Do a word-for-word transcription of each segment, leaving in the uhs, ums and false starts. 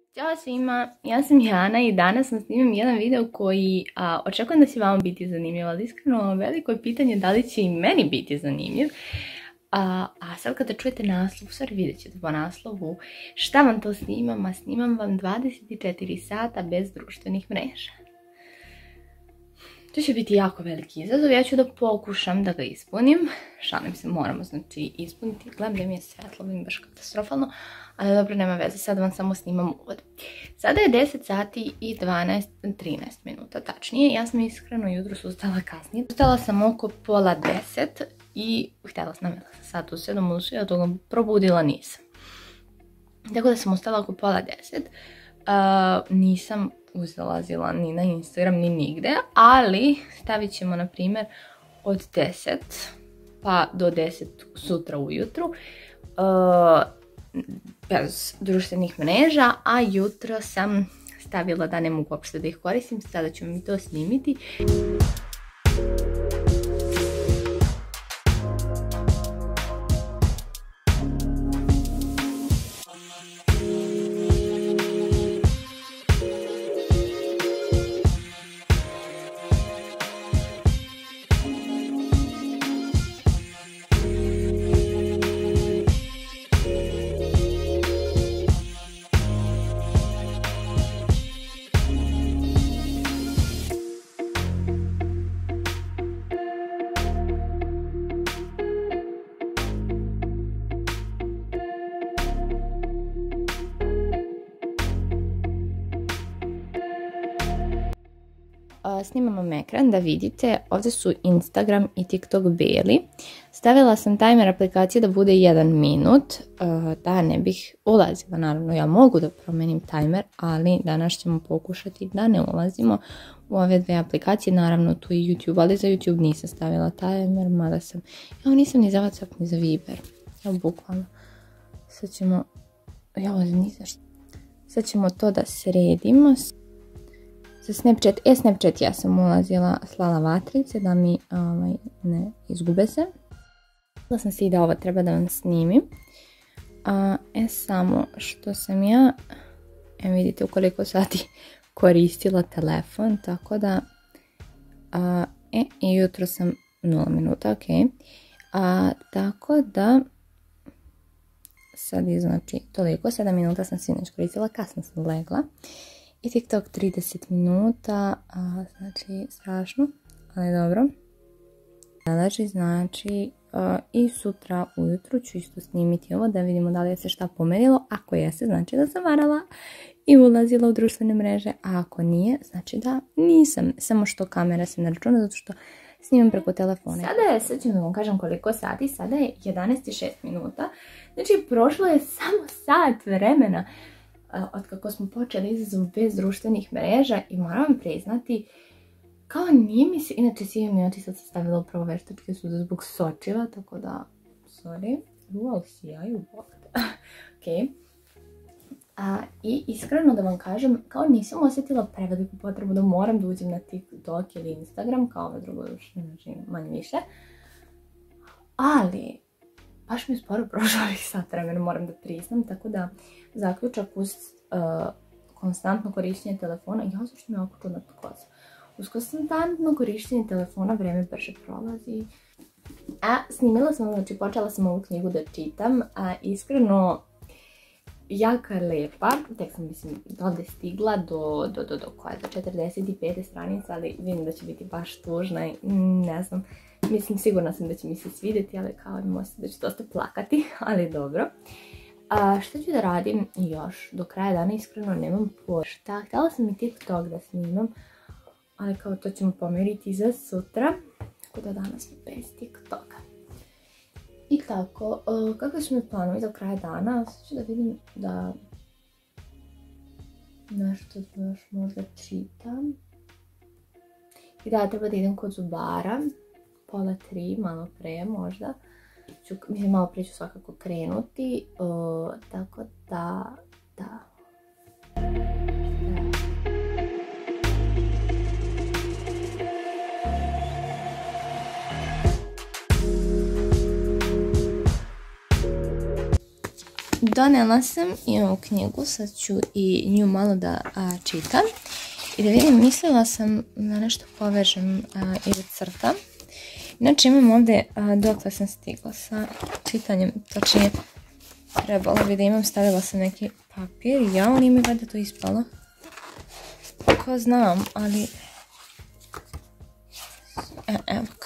Ćao svima, ja sam Jana i danas vam snimam jedan video koji a, očekujem da će vama biti zanimljiv, ali iskreno veliko je pitanje da li će i meni biti zanimljiv. A, a sad kada čujete naslov, u stvari vidjet ćete po naslovu šta vam to snimam, a snimam vam dvadeset četiri sata bez društvenih mreža. To će biti jako veliki izazov, ja ću da pokušam da ga ispunim. Šalim se, moramo znači ispuniti. Gledam da mi je svetlo, vidim baš katastrofalno, ali dobro, nema veze, sad vam samo snimam uvod. Sada je deset sati i dvanaest, trinaest minuta, tačnije. Ja sam iskreno jutros ustala kasnije. Ustala sam oko pola deset i htjela sam navjela sam sat u sedam usu, ja toga probudila nisam. Tako da sam ustala oko pola deset. Uh, nisam uzalazila ni na Instagram ni nigde, ali stavit ćemo na primjer od deset pa do deset sutra ujutru uh, bez društvenih mreža, a jutro sam stavila da ne mogu uopšte da ih koristim, sada ću mi to snimiti. Snimam vam ekran da vidite, ovdje su Instagram i TikTok beli. Stavila sam timer aplikacije da bude jedan minut, da ne bih ulazila. Naravno, ja mogu da promenim timer, ali danas ćemo pokušati da ne ulazimo u ove dve aplikacije. Naravno, tu i YouTube, ali za YouTube nisam stavila timer, mada sam... Ja nisam ni za WhatsApp, ni za Viber. Evo, bukvalno. Sad ćemo... Ja ovo ni za što. Sad ćemo to da sredimo. Za Snapchat, e Snapchat ja sam ulazila, slala vatrice da mi ovaj, ne izgube se. Htjela sam se i da ovo treba da vam snimim. A, e samo što sam ja, evo vidite u koliko sati koristila telefon, tako da, a, e i jutro sam nula minuta, ok. A, tako da, sad je znači toliko, sedam minuta sam sinoć koristila, kasno sam legla. I TikTok trideset minuta, a, znači strašno, ali dobro. Znači, znači a, i sutra ujutru ću isto snimiti ovo da vidimo da li je se šta pomerilo. Ako jeste, znači da sam varala i ulazila u društvene mreže, a ako nije, znači da nisam. Samo što kamera se ne računa zato što snimam preko telefona. Sada je, sad ću da vam kažem koliko sati, sada je jedanaest i šest minuta. Znači, prošlo je samo sat vremena od kako smo počeli izazov bez društvenih mreža i moram vam priznati, kao nije mi se, inače svi mi oči sad sam stavila upravo veštačke suze zbog sočiva, tako da, sorry, uval sjaju, bog da, ok. A, I iskreno da vam kažem, kao nisam osjetila preveliku potrebu da moram da uđem na TikTok ili Instagram, kao ove drugo još, znači manje više, ali baš mi je sporo prošlo ovih sat vremena, moram da priznam, tako da zaključak uz uh, konstantno korištenje telefona, ja zašto mi je ovako čudna koza, uz konstantno korištenje telefona vreme brže prolazi. A snimila sam, znači počela sam ovu knjigu da čitam, a iskreno jako je lepa, tek sam mislim ovdje stigla do, do, do, do koja je, do četrdeset pete stranice, ali vidim da će biti baš tužna i ne znam. Mislim, sigurna sam da će mi se svidjeti, ali kao imam osjećaj da ću dosta plakati, ali dobro. A, šta ću da radim još do kraja dana, iskreno nemam pojma. Šta, htjela sam i TikTok da snimam, ali kao to ćemo pomeriti za sutra, tako da danas smo bez TikToka. I tako, uh, kakve su mi planovi do kraja dana, sad ću da vidim da nešto još možda čitam. I da, treba da idem kod zubara. Pola tri, malo pre možda. Ću, mislim, malo pre ću svakako krenuti. Uh, tako da, da. donela sam i ovu knjigu, sad ću i nju malo da a, čitam i da vidim, mislila sam da nešto povežem a, ili crtam. Inače imam ovdje a, dokle sam stigla sa čitanjem, točnije trebalo bi da imam, stavila sam neki papir, ja, ali mi valjda to ispalo. Ko znam, ali... E, evo ga.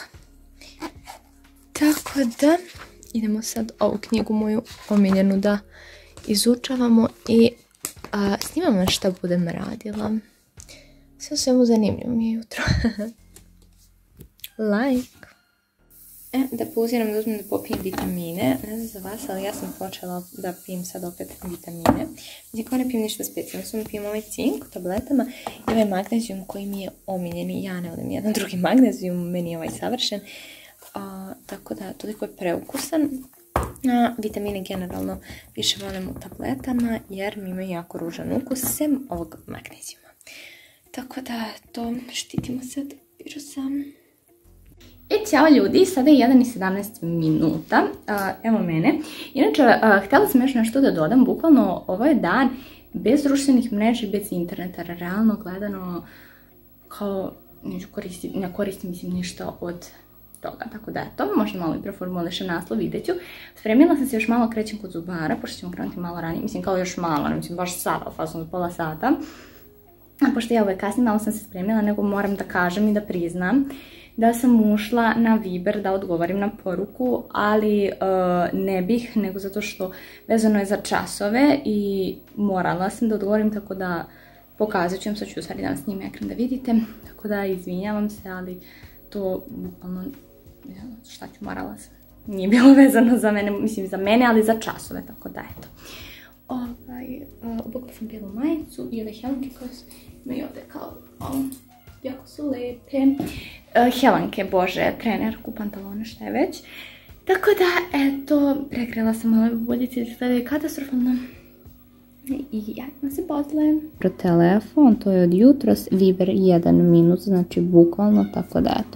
Tako da, idemo sad ovu knjigu moju omiljenu da izučavamo i a, snimam na šta budem radila. Sve svemu zanimljivo mi je jutro. Like. E, da pauziram da uzmem da popijem vitamine. Ne znam za vas, ali ja sam počela da pijem sad opet vitamine. Znači, kao ne pijem ništa specijalno, samo pijem ovaj cink u tabletama i ovaj magnezijum koji mi je omiljeni. Ja ne volim jedan drugi magnezijum, meni je ovaj savršen. A, tako da, toliko je preukusan. A, vitamine generalno više volim u tabletama jer mi imaju jako ružan ukus, sem ovog magnezijuma. Tako da, to štitimo sad virusa. E, ćao ljudi, sada je jedan i sedamnaest minuta, uh, evo mene. Inače, uh, htjela sam još nešto da dodam, bukvalno ovo je dan bez društvenih mreža i bez interneta, realno gledano kao neću koristiti, ne koristim mislim ništa od toga, tako da eto, možda malo i preformulišem naslov, vidjet ću. Spremila sam se još malo, krećem kod zubara, pošto ćemo krenuti malo ranije, mislim kao još malo, ne mislim baš sada, fazom od pola sata. A pošto ja ove kasnije malo sam se spremila, nego moram da kažem i da priznam da sam ušla na Viber da odgovorim na poruku, ali uh, ne bih, nego zato što vezano je za časove i morala sam da odgovorim, tako da pokazat ću vam, sad ću u stvari da vam snimim ekran da vidite, tako da izvinjavam se, ali to bukvalno, šta ću, morala sam. Nije bilo vezano za mene, mislim za mene, ali za časove, tako da eto. Ovaj, uh, obukla sam bijelu majicu i ove helanke koje imaju ovdje kao ovo. Jako su lepe. Uh, helanke, bože, trenerku, pantalone, šta je već. Tako da, eto, prekrila sam malo boljice, da je katastrofalno. I ja vam se posle. Pro telefon, to je od jutros, Viber jedan minut, znači bukvalno, tako da, eto.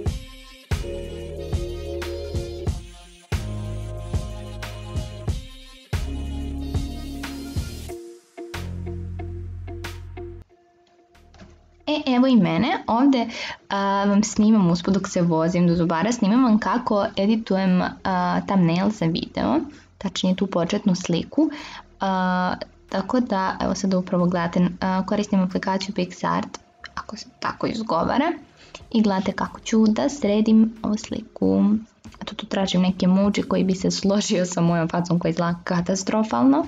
E, evo i mene, ovdje a, vam snimam uspod dok se vozim do zubara, snimam vam kako editujem a, thumbnail za video, tačnije tu početnu sliku, a, tako da, evo sad upravo gledate, a, koristim aplikaciju PixArt, ako se tako izgovara, i gledate kako ću da sredim ovu sliku. Eto, tu tražim neki emoji koji bi se složio sa mojom facom koja izgleda katastrofalno.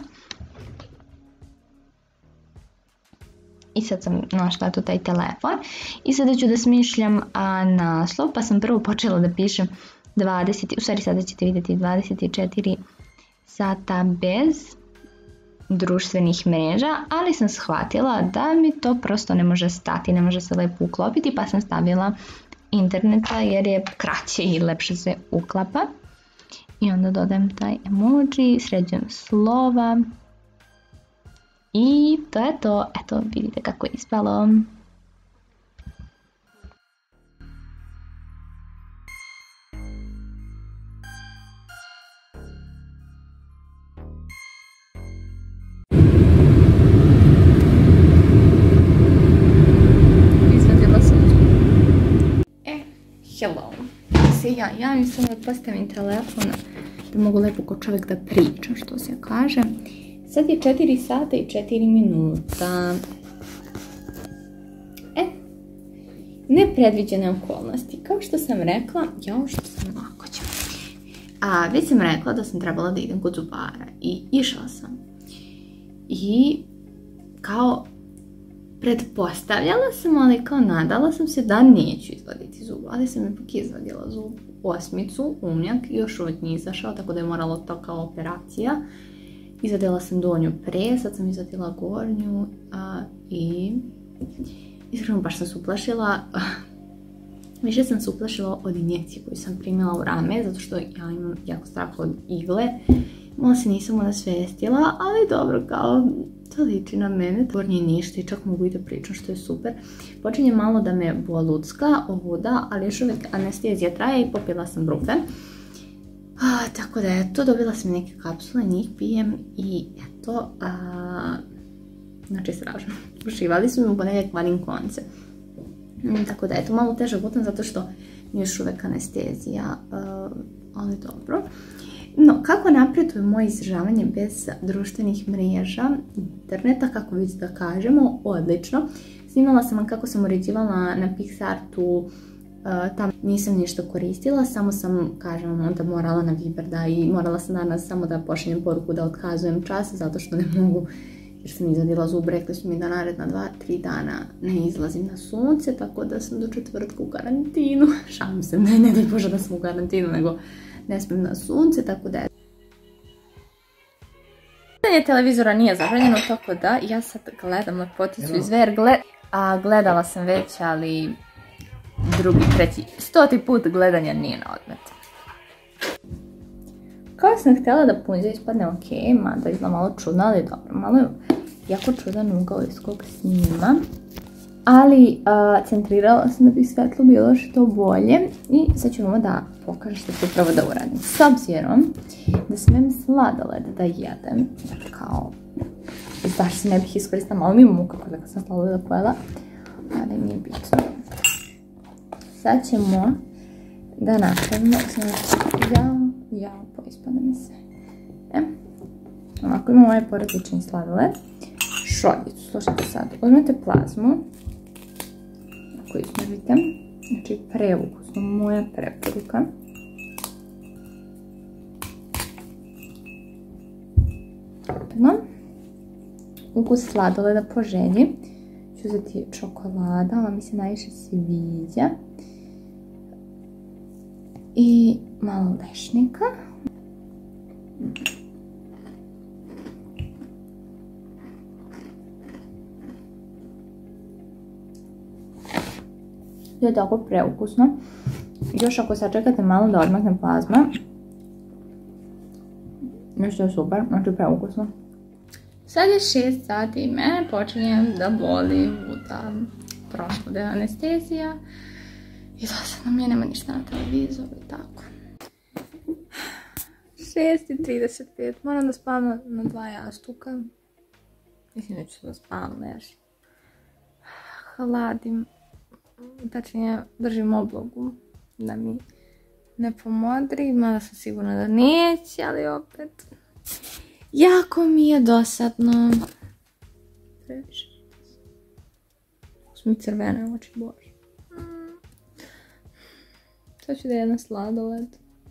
I sad sam našla tu taj telefon i sada ću da smišljam a, naslov, pa sam prvo počela da pišem dvadeset, u stvari sada ćete vidjeti dvadeset četiri sata bez društvenih mreža, ali sam shvatila da mi to prosto ne može stati, ne može se lepo uklopiti, pa sam stavila interneta jer je kraće i lepše se uklapa. I onda dodajem taj emoji, sređujem slova. I to je to, eto vidite kako je ispalo. Izvadila sam. E, hello. Se ja javim, samo da postavim telefon da mogu lepo ko čovjek da priča, što se kaže. Sad je četiri sata i četiri minuta. E, nepredviđene okolnosti. Kao što sam rekla, jao što sam lako ću. A već sam rekla da sam trebala da idem kod zubara i išla sam. I kao pretpostavljala sam, ali kao nadala sam se da neću izvaditi zub. Ali sam ipak izvadila zub osmicu, umnjak, još uvijek nije izašao, tako da je moralo to kao operacija. Izvadila sam donju pre, sad sam izvadila gornju a, i iskreno baš sam se uplašila. Više sam se uplašila od injekcije koju sam primila u rame, zato što ja imam jako strah od igle. Malo se nisam osvestila, ali dobro, kao to liči na mene. Gornje ništa i čak mogu i da pričam, što je super. Počinje malo da me bolucka, ovuda, ali još uvijek anestezija traje i popila sam brufe. A, tako da eto, dobila sam neke kapsule, njih pijem i eto, a, znači strašno. Ušivali su mi u ponedjeljak vadim konce. Mm, tako da eto, malo teže gutam zato što mi još uvek anestezija, uh, ali dobro. No, kako napreduje moje izdržavanje bez društvenih mreža, interneta, kako već da kažemo, odlično. Snimala sam vam kako sam uređivala na PicsArtu, uh, tam nisam ništa koristila, samo sam, kažem, onda morala na Viber da i morala sam danas samo da pošaljem poruku da otkazujem čas, zato što ne mogu, jer sam izvadila zub, rekli su mi da naredna dva, tri dana ne izlazim na sunce, tako da sam do četvrtka u karantinu. Šalim se, ne, ne daj Bože da sam u karantinu, nego ne smijem na sunce, tako da je. Gledanje televizora nije zabranjeno, tako da ja sad gledam Lepoticu iz Ver, a gledala sam već, ali drugi, treći, stoti put gledanja nije na odmet. Kao sam htjela da punđa ispadne ok, mada izgleda malo čudno, ali dobro, malo je jako čudan ugao iz kog snima. Ali uh, centrirala sam da bi svetlo bilo što bolje i sad ću vam da pokažem što ću upravo da uradim. S obzirom da smem sladoled da jedem, jer kao, baš se ne bih iskoristila, malo mi je muka kada sam sladoleda pojela, ali nije bitno. Sad ćemo da napravimo, znači, jao, jao, poispada mi se. E, ovako imamo ovaj porodični sladoled, šoljicu, slušajte sad, uzmete plazmu, koju smržite, znači preukusno, moja preporuka. No, ukus sladoleda po želji, ću uzeti čokolada, ova mi se najviše sviđa, i malo lešnika. To je tako preukusno. Još ako sačekate malo da odmakne plazma, još je super, znači preukusno. Sad je šest sati i mene počinjem da boli vuda. Prošlo da je anestezija i dosadno mi je, nema ništa na televizoru i tako. šest i trideset pet, moram da spavam na dva jastuka. Mislim da ću da spavam još. Hladim. Tačnije držim oblogu da mi ne pomodri, mada sam sigurna da neće, ali opet jako mi je dosadno. Previše. Su mi crvene oči, bože. Sad ću da jedem sladoled.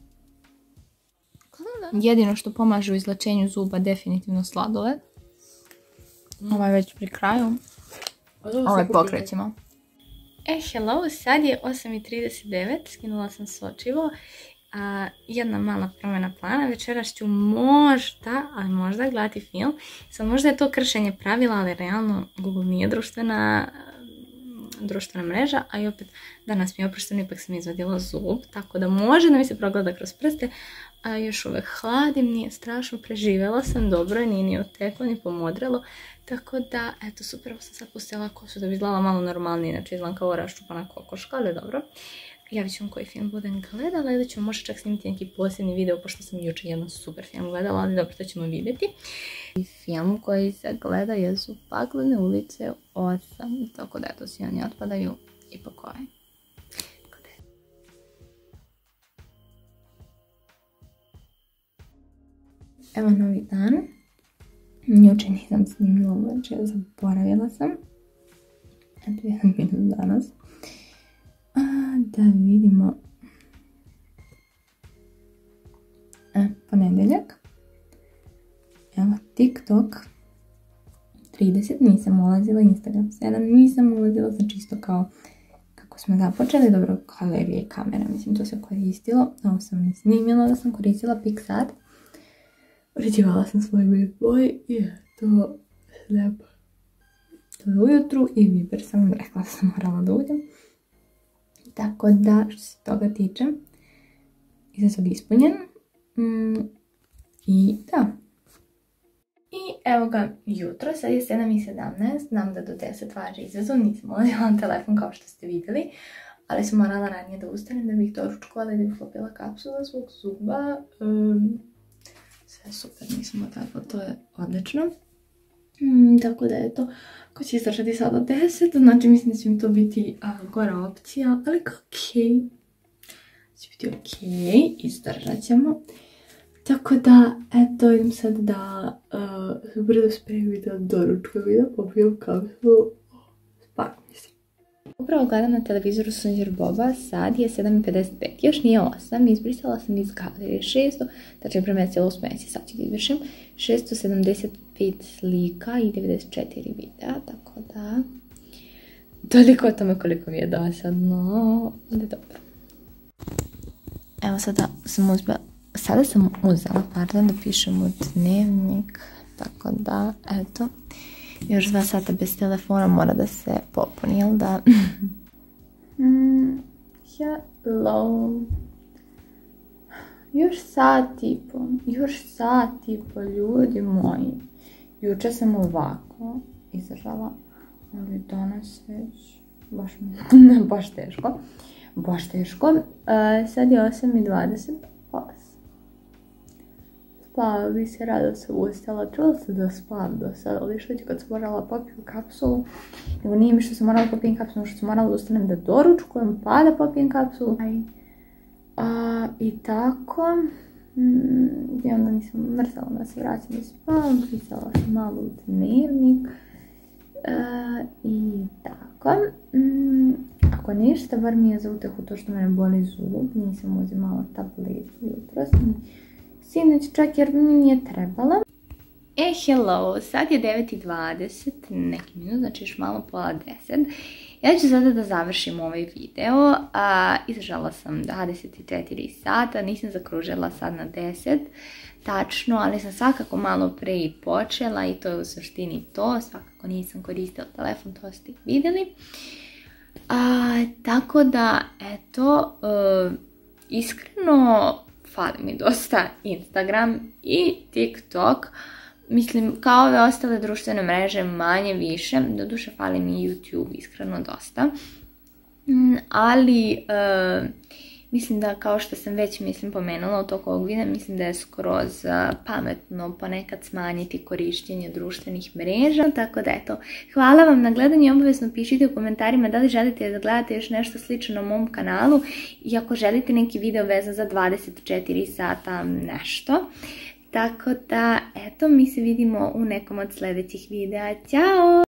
Jedino što pomaže u izlečenju zuba definitivno sladoled. Ovaj već pri kraju. Ovaj pokrećemo. E, hello, sad je osam i trideset devet, skinula sam sočivo, a, jedna mala promjena plana, večeras ću možda, ali možda gledati film, sad možda je to kršenje pravila, ali realno Google nije društvena, društvena mreža, a i opet danas mi je oprošteno, ipak sam izvadila zub, tako da može da mi se progleda kroz prste, a još uvek hladim, nije strašno, preživjela sam dobro, nije ni oteklo, ni pomodrelo, tako da, eto, super, sam sad pustila kosu da bi izgledala malo normalnije, znači izgledam kao raščupana kokoška, ali dobro. Javit ću vam koji film budem gledala ili ću možda čak snimiti neki posebni video, pošto sam jučer jedan super film gledala, ali dobro, to ćemo vidjeti. Film koji se gleda jesu Paklene ulice osam, tako da, eto, svi oni otpadaju i pokoje. Evo novi dan. Jučer nisam snimila uveče, zaboravila sam. Eto jedan minut danas. A, da vidimo. E, ponedeljak. Evo TikTok. trideset nisam ulazila, Instagram sedam nisam ulazila, znači isto kao kako smo započeli, dobro, galerija i kamera, mislim to se koristilo. Ovo sam ne snimila da sam koristila PicsArt. Uređivala sam svoj bed boy i to lijepo. To je ujutru i Viber sam vam rekla da sam morala da uđem. Tako da, što se toga tiče, izazov ispunjen. Mm, I da. I evo ga jutro, sad je sedam i sedamnaest, znam da do deset važi izazov, nisam ulazila na telefon kao što ste vidjeli. ali sam morala ranije da ustanem da bih doručkovala i da bih popila kapsula svog zuba. Um, sve super, nisam otakla, to je odlično. Mm, tako da je to, ko će izdržati sada deset, znači mislim da će mi to biti uh, gora opcija, ali okej. Će biti okej, izdržat ćemo. Tako da, eto, idem sad da uh, brzo spremim i da doručkujem i da popijem kapsulu. Spavim se. Upravo gledam na televizoru Sunđer Boba, sad je sedam i pedeset pet, još nije osam, izbrisala sam iz galerije šesto, tačnije premestila u smeci, sad ću da izvršim, šesto sedamdeset pet slika i devedeset četiri videa, tako da, toliko o tome koliko mi je dosadno, ali dobro. Evo sada sam uspjela, sada sam uzela, pardon, da pišem u dnevnik, tako da, eto, još dva sata bez telefona mora da se popuni, jel da? mm, hello. Još sat i po, još sat i po, ljudi moji. Juče sam ovako izdržala, ali danas već, baš mi, ne, baš teško. Baš teško. Uh, sad je osam i dvadeset osam. Spava bi se, rado se ustala. Čula se da spavam do sada, ali što ću kad sam morala popijem kapsulu. Nego nije mi što sam morala popijem kapsulu, što sam morala da ustanem da doručkujem, pa da popijem kapsulu. Uh, I tako. Mm, I onda nisam mrzala da se vraćam da spavam. Pisala sam malo u dnevnik. Uh, I tako. Mm, Ako ništa, bar mi je za utehu to što mene boli zub, nisam uzimala tabletu jutros, sinoć čak jer mi nije trebala. E, hello, sad je devet i dvadeset, neki minut, znači još malo pola deset. Ja ću sada da završim ovaj video, a, izdržala sam dvadeset četiri sata, nisam zakružila sad na deset, tačno, ali sam svakako malo pre i počela i to je u suštini to, svakako nisam koristila telefon, to ste vidjeli. A, tako da, eto, uh, iskreno fali mi dosta Instagram i TikTok. Mislim, kao ove ostale društvene mreže, manje više. Doduše, fali mi YouTube, iskreno dosta. Mm, ali, uh, mislim da, kao što sam već, mislim, pomenula u toku ovog videa, mislim da je skroz uh, pametno ponekad smanjiti korištenje društvenih mreža. Tako da, eto, hvala vam na gledanju i obavezno pišite u komentarima da li želite da gledate još nešto slično na mom kanalu i ako želite neki video vezan za dvadeset četiri sata nešto. Tako da, eto, mi se vidimo u nekom od sljedećih videa. Ćao!